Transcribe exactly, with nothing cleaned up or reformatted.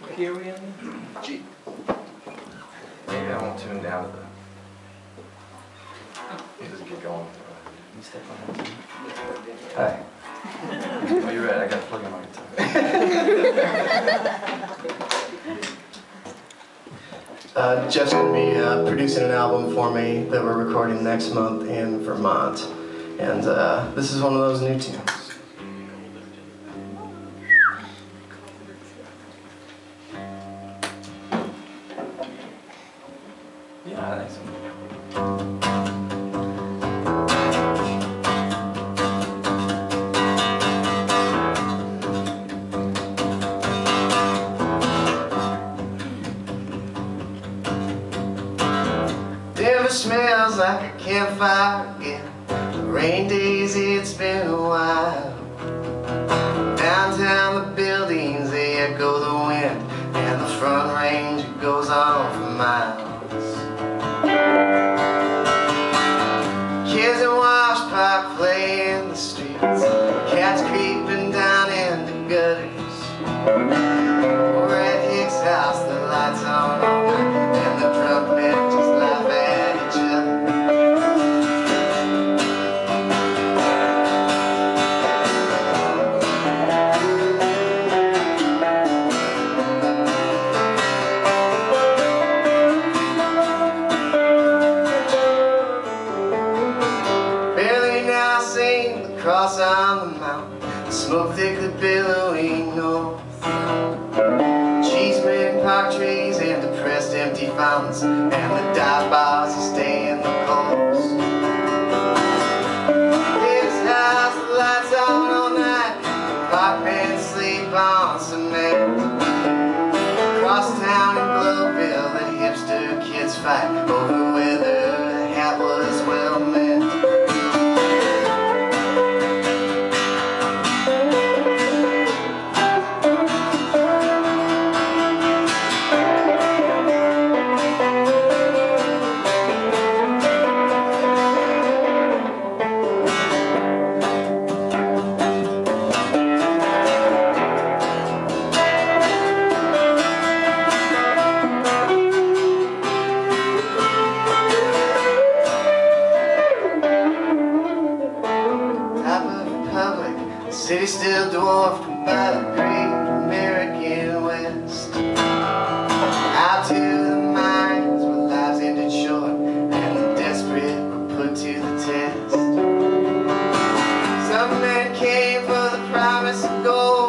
Hyperion G. Maybe I won't tune down to the. It doesn't get going. You step on that. Hi. Oh, you're right. I got to plug in my guitar. Uh, Jeff's going to be uh, producing an album for me that we're recording next month in Vermont. And uh, this is one of those new tunes. Yeah, thanks. Denver smells like a campfire again. The rain days, it's been a while. Downtown the buildings, they echo the wind, and the front range, it goes on for miles. Kids in wash pipe play in the streets, cats creeping down in the gutters. We're at Hicks' house, the lights on all night, and the drunk men just laugh at each other. Barely now seen the cross on the mountain, the smoke thickly billowing north. Cheesemen, park trees, and depressed empty fountains, and the dive bars that stay in the coals. This house, the lights on all night, park men sleep on cement. Across town in Globeville, the hipster kids fight over whether the hat was well meant. City still dwarfed by the great American West. Out to the mines where lives ended short and the desperate were put to the test. Some men came for the promise of gold,